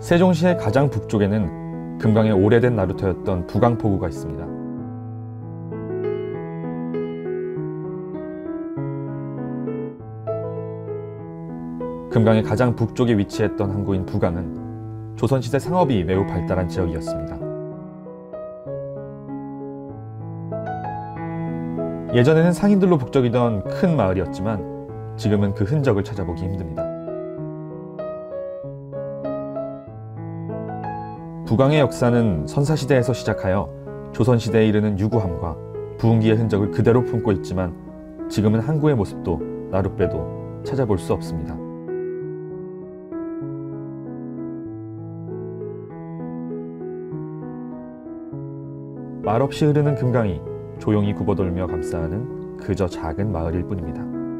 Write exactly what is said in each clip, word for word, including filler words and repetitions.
세종시의 가장 북쪽에는 금강의 오래된 나루터였던 부강포구가 있습니다. 금강의 가장 북쪽에 위치했던 항구인 부강은 조선시대 상업이 매우 발달한 지역이었습니다. 예전에는 상인들로 북적이던 큰 마을이었지만 지금은 그 흔적을 찾아보기 힘듭니다. 부강의 역사는 선사시대에서 시작하여 조선시대에 이르는 유구함과 부흥기의 흔적을 그대로 품고 있지만 지금은 항구의 모습도 나룻배도 찾아볼 수 없습니다. 말없이 흐르는 금강이 조용히 굽어돌며 감싸는 그저 작은 마을일 뿐입니다.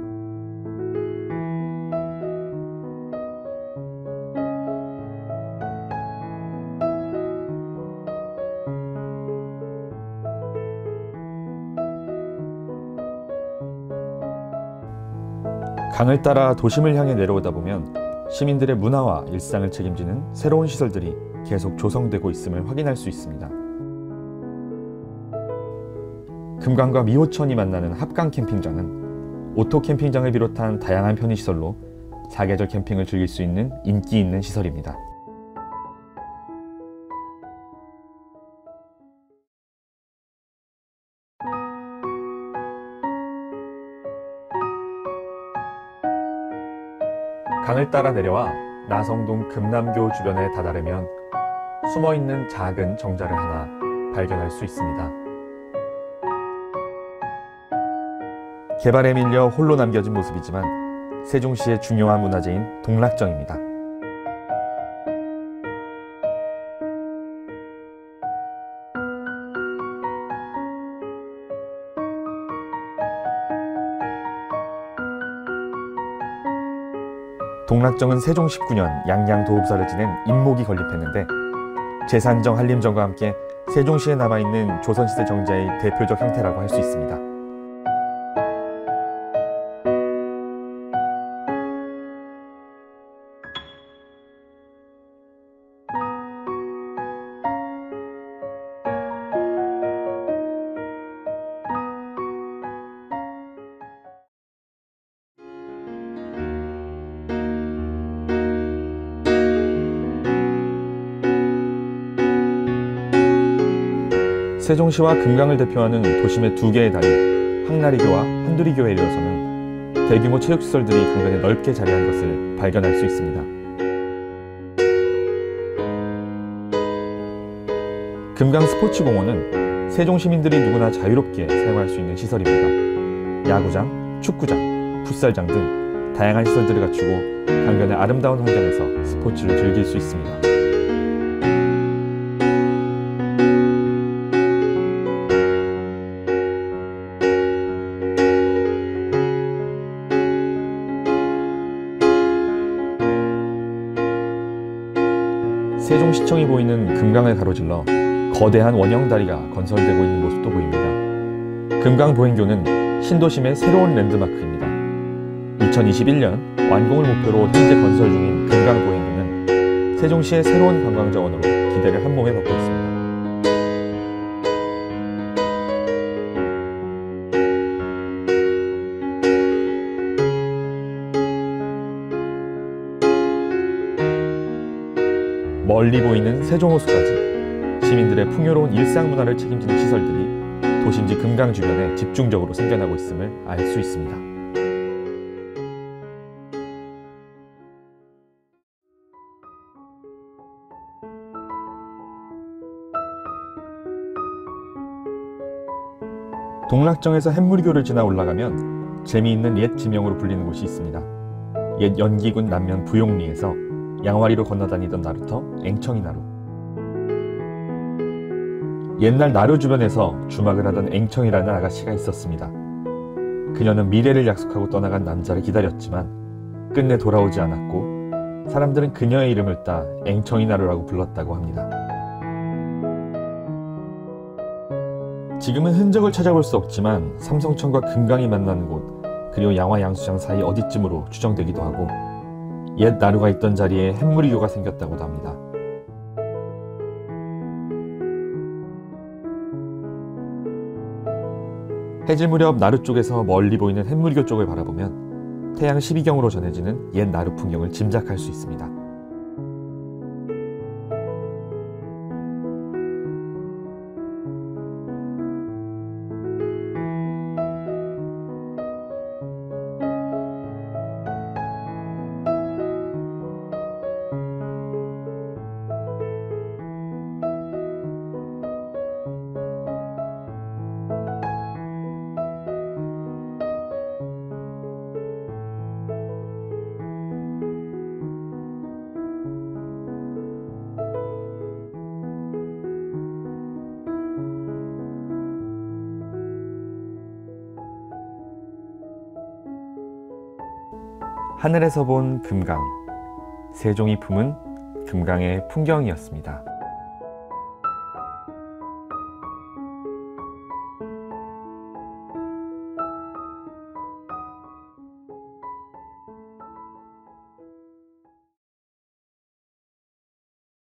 강을 따라 도심을 향해 내려오다 보면 시민들의 문화와 일상을 책임지는 새로운 시설들이 계속 조성되고 있음을 확인할 수 있습니다. 금강과 미호천이 만나는 합강 캠핑장은 오토 캠핑장을 비롯한 다양한 편의시설로 사계절 캠핑을 즐길 수 있는 인기 있는 시설입니다. 강을 따라 내려와 나성동 금남교 주변에 다다르면 숨어있는 작은 정자를 하나 발견할 수 있습니다. 개발에 밀려 홀로 남겨진 모습이지만 세종시의 중요한 문화재인 동락정입니다. 동락정은 세종 십구 년 양양 도읍사를 지낸 임목이 건립했는데 제산정 한림정과 함께 세종시에 남아있는 조선시대 정자의 대표적 형태라고 할 수 있습니다. 세종시와 금강을 대표하는 도심의 두 개의 다리, 항나리교와 한두리교에 이르러서는 대규모 체육시설들이 강변에 넓게 자리한 것을 발견할 수 있습니다. 금강 스포츠공원은 세종 시민들이 누구나 자유롭게 사용할 수 있는 시설입니다. 야구장, 축구장, 풋살장 등 다양한 시설들을 갖추고 강변의 아름다운 환경에서 스포츠를 즐길 수 있습니다. 세종시청이 보이는 금강을 가로질러 거대한 원형다리가 건설되고 있는 모습도 보입니다. 금강보행교는 신도심의 새로운 랜드마크입니다. 이천이십일 년 완공을 목표로 현재 건설 중인 금강보행교는 세종시의 새로운 관광자원으로 기대를 한몸에 받고 있습니다. 멀리 보이는 세종호수까지 시민들의 풍요로운 일상문화를 책임지는 시설들이 도심지 금강 주변에 집중적으로 생겨나고 있음을 알 수 있습니다. 동락정에서 햇물교를 지나 올라가면 재미있는 옛 지명으로 불리는 곳이 있습니다. 옛 연기군 남면 부용리에서 양화리로 건너다니던 나루터 앵청이나루. 옛날 나루 주변에서 주막을 하던 앵청이라는 아가씨가 있었습니다. 그녀는 미래를 약속하고 떠나간 남자를 기다렸지만 끝내 돌아오지 않았고 사람들은 그녀의 이름을 따 앵청이나루라고 불렀다고 합니다. 지금은 흔적을 찾아볼 수 없지만 삼성천과 금강이 만나는 곳 그리고 양화 양수장 사이 어디쯤으로 추정되기도 하고 옛 나루가 있던 자리에 햇물이교가 생겼다고도 합니다. 해질 무렵 나루 쪽에서 멀리 보이는 햇물교 쪽을 바라보면 태양 십이경으로 전해지는 옛 나루 풍경을 짐작할 수 있습니다. 하늘에서 본 금강, 세종이 품은 금강의 풍경이었습니다.